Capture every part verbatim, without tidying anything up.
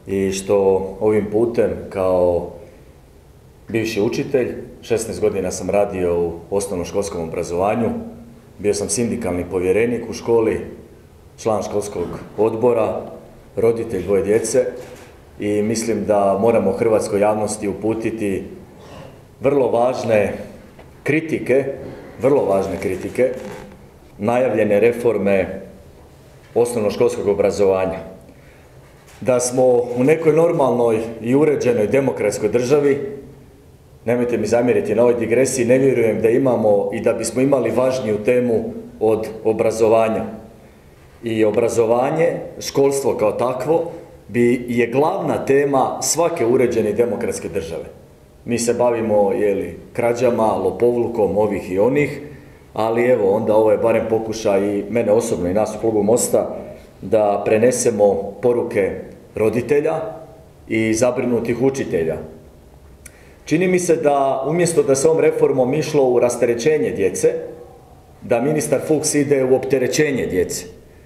i što ovim putem kao bivši učitelj, šesnaest godina sam radio u osnovnoškolskom obrazovanju, bio sam sindikalni povjerenik u školi, član školskog odbora, roditelj dvoje djece i mislim da moramo hrvatskoj javnosti uputiti vrlo važne kritike, vrlo važne kritike, najavljene reforme osnovnoškolskog obrazovanja. Da smo u nekoj normalnoj i uređenoj demokratskoj državi, nemojte mi zamjeriti na ovoj digresiji, ne vjerujem da imamo i da bismo imali važniju temu od obrazovanja. I obrazovanje, školstvo kao takvo, bi je glavna tema svake uređene demokratske države. Mi se bavimo, jeli, krađama, lopovlukom ovih i onih, ali evo, onda ovo je barem pokušaj i mene osobno i nas u klubu Mosta da prenesemo poruke roditelja i zabrinutih učitelja. Čini mi se da umjesto da se ovom reformom išlo u rasterećenje djece, da ministar Fuchs ide u opterećenje djece.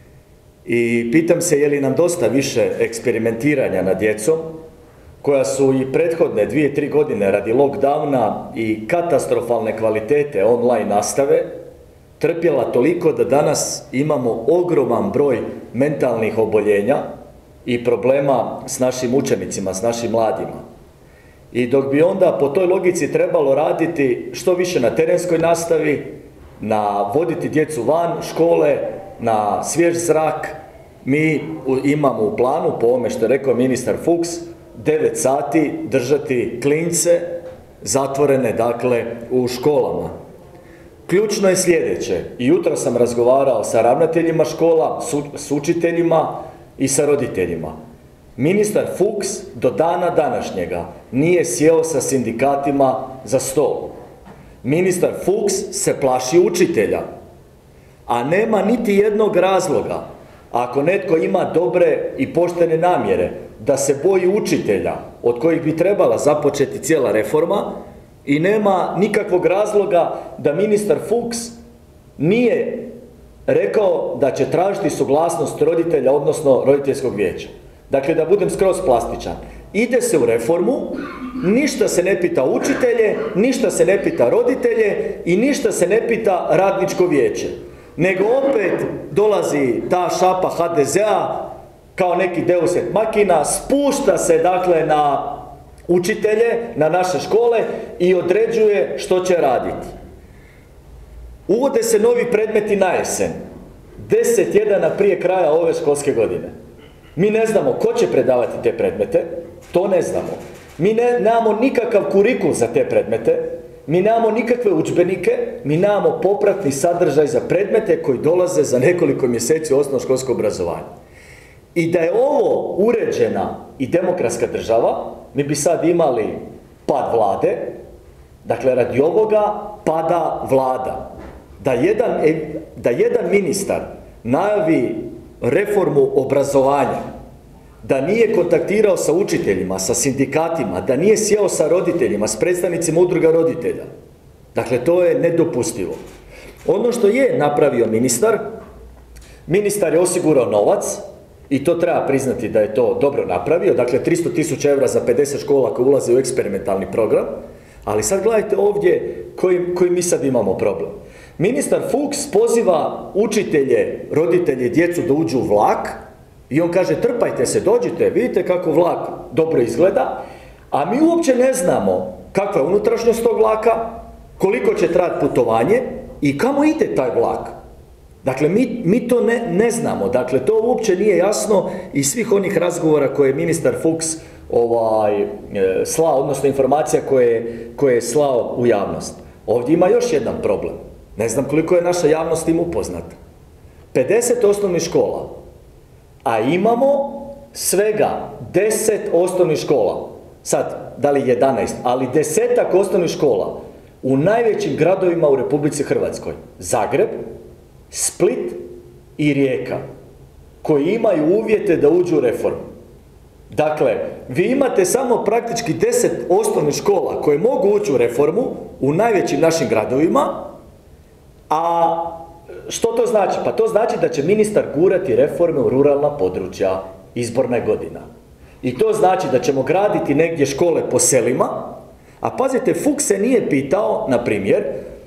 I pitam se je li nam dosta više eksperimentiranja nad djecom, koja su i prethodne dvije, tri godine radi lockdowna i katastrofalne kvalitete online nastave, trpjela toliko da danas imamo ogroman broj mentalnih oboljenja i problema s našim učenicima, s našim mladima. I dok bi onda po toj logici trebalo raditi što više na terenskoj nastavi, na voditi djecu van škole, na svjež zrak, mi imamo u planu, po ovome što je rekao ministar Fuchs, devet sati držati klince zatvorene, dakle, u školama. Ključno je sljedeće, i jutro sam razgovarao sa ravnateljima škola, s učiteljima i sa roditeljima. Ministar Fuchs do dana današnjega nije sjeo sa sindikatima za stol. Ministar Fuchs se plaši učitelja, a nema niti jednog razloga, ako netko ima dobre i poštene namjere, da se boji učitelja, od kojih bi trebala započeti cijela reforma, i nema nikakvog razloga da ministar Fuchs nije rekao da će tražiti suglasnost roditelja, odnosno roditeljskog vijeća. Dakle, da budem skroz plastičan. Ide se u reformu, ništa se ne pita učitelje, ništa se ne pita roditelje i ništa se ne pita radničko vijeće. Nego opet dolazi ta šapa ha de zea kao neki deus ex machina, spušta se dakle na učitelje, na naše škole i određuje što će raditi. Uvode se novi predmeti na jesen, deset tjedana prije kraja ove školske godine. Mi ne znamo ko će predavati te predmete, to ne znamo. Mi ne, nemamo nikakav kurikul za te predmete, mi nemamo nikakve udžbenike, mi nemamo popratni sadržaj za predmete koji dolaze za nekoliko mjeseci u osnovnoškolsko obrazovanje. I da je ovo uređena i demokratska država, mi bi sad imali pad vlade, dakle radi ovoga pada vlada. Da jedan, da jedan ministar najavi reformu obrazovanja, da nije kontaktirao sa učiteljima, sa sindikatima, da nije sjeo sa roditeljima, s predstavnicima udruga roditelja. Dakle, to je nedopustivo. Ono što je napravio ministar, ministar je osigurao novac, i to treba priznati da je to dobro napravio, dakle tristo tisuća eura za pedeset škola koje ulaze u eksperimentalni program, ali sad gledajte ovdje koji, koji mi sad imamo problem. Ministar Fuchs poziva učitelje, roditelje, djecu da uđu u vlak i on kaže trpajte se, dođite, vidite kako vlak dobro izgleda, a mi uopće ne znamo kakva je unutrašnjost tog vlaka, koliko će trajati putovanje i kamo ide taj vlak. Dakle, mi, mi to ne, ne znamo, dakle, to uopće nije jasno iz svih onih razgovora koje je ministar Fuchs ovaj, slao, odnosno informacija koje, koje je slao u javnost. Ovdje ima još jedan problem. Ne znam koliko je naša javnost tim upoznata. pedeset osnovnih škola, a imamo svega deset osnovnih škola. Sad, da li jedanaest, ali desetak osnovnih škola u najvećim gradovima u Republici Hrvatskoj. Zagreb, Split i Rijeka, koji imaju uvjete da uđu u reformu. Dakle, vi imate samo praktički deset osnovnih škola koje mogu ući u reformu u najvećim našim gradovima, a što to znači? Pa to znači da će ministar gurati reforme u ruralna područja, izborna godina. I to znači da ćemo graditi negdje škole po selima, a pazite, Fuchs se nije pitao, na primjer,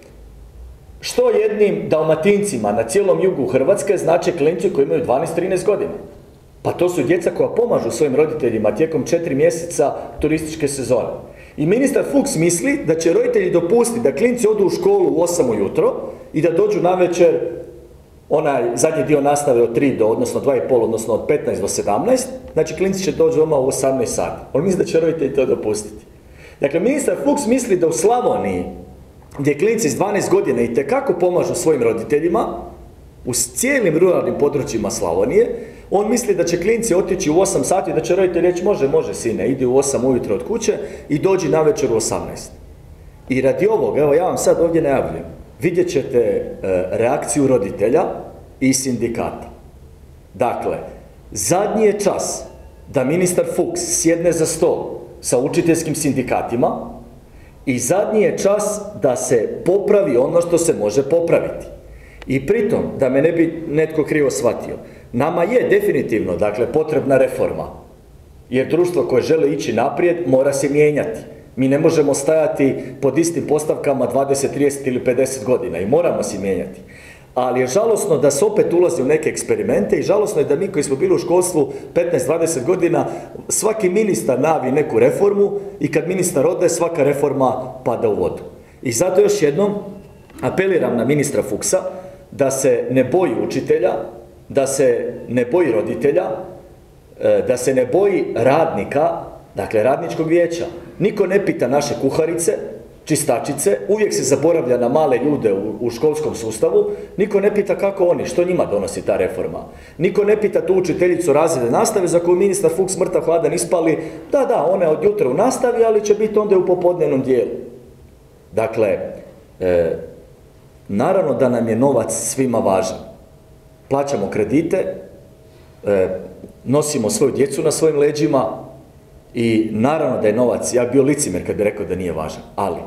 što jednim Dalmatincima na cijelom jugu Hrvatske znače klinci koji imaju dvanaest trinaest godina. Pa to su djeca koja pomažu svojim roditeljima tijekom četiri mjeseca turističke sezone. I ministar Fuchs misli da će roditelji dopustiti da klinci odu u školu u osam ujutro i da dođu navečer onaj zadnji dio nastave od tri do, odnosno dva i pol, odnosno od petnaest do sedamnaest, znači klinci će doći doma u osamnaest sati. On misli da će roditelji to dopustiti. Dakle, ministar Fuchs misli da u Slavoniji, gdje klinci s dvanaest godina itekako pomažu svojim roditeljima, u cijelim ruralnim područjima Slavonije, on misli da će klinci otići u osam sati i da će roditelji reći može, može sine, idi u osam ujutro od kuće i dođi navečer u osamnaest. I radi ovog, evo ja vam sad ovdje najavljujem, vidjet ćete e, reakciju roditelja i sindikata. Dakle, zadnji je čas da ministar Fuchs sjedne za stol sa učiteljskim sindikatima i zadnji je čas da se popravi ono što se može popraviti. I pritom, da me ne bi netko krivo shvatio, nama je definitivno, dakle, potrebna reforma. Jer društvo koje žele ići naprijed mora se mijenjati. Mi ne možemo stajati pod istim postavkama dvadeset, trideset ili pedeset godina i moramo se mijenjati. Ali je žalosno da se opet ulazi u neke eksperimente i žalosno je da mi koji smo bili u školstvu petnaest, dvadeset godina, svaki ministar navi neku reformu i kad ministar ode, svaka reforma pada u vodu. I zato još jednom apeliram na ministra Fuchsa da se ne boji učitelja, da se ne boji roditelja, da se ne boji radnika, dakle radničkog vijeća. Niko ne pita naše kuharice, čistačice, uvijek se zaboravlja na male ljude u, u školskom sustavu, niko ne pita kako oni, što njima donosi ta reforma. Niko ne pita tu učiteljicu razredne nastave za koju ministar Fuchs mrtav hladan ispali, da, da, ona je od jutra u nastavi, ali će biti onda u popodnevnom dijelu. Dakle, e, naravno da nam je novac svima važan. Plaćamo kredite, e, nosimo svoju djecu na svojim leđima i naravno da je novac, ja bi bio licemjer kad bi rekao da nije važan, ali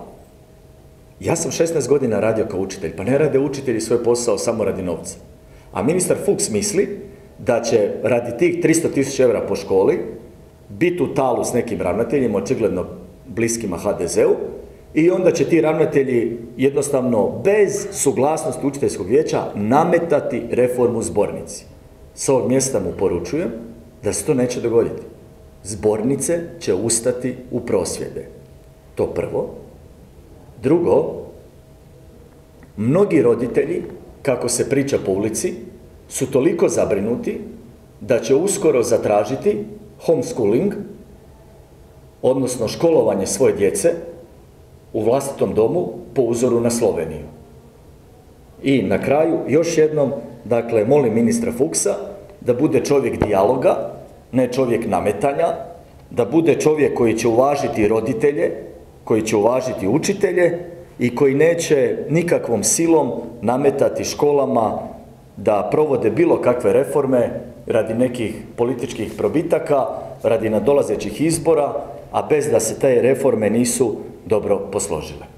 ja sam šesnaest godina radio kao učitelj, pa ne rade učitelji svoj posao samo radi novca. A ministar Fuchs misli da će radi tih tristo tisuća eura po školi biti u talu s nekim ravnateljima, očigledno bliskima ha de zeu, i onda će ti ravnatelji jednostavno bez suglasnosti učiteljskog vijeća nametati reformu zbornici. S ovog mjesta mu poručujem da se to neće dogoditi. Zbornice će ustati u prosvjede. To prvo. Drugo, mnogi roditelji, kako se priča po ulici, su toliko zabrinuti da će uskoro zatražiti homeschooling, odnosno školovanje svoje djece u vlastitom domu po uzoru na Sloveniju. I na kraju, još jednom, dakle, molim ministra Fuchsa da bude čovjek dijaloga, ne čovjek nametanja, da bude čovjek koji će uvažiti roditelje, koji će uvažiti učitelje i koji neće nikakvom silom nametati školama da provode bilo kakve reforme radi nekih političkih probitaka, radi nadolazećih izbora, a bez da se te reforme nisu dobro posložile.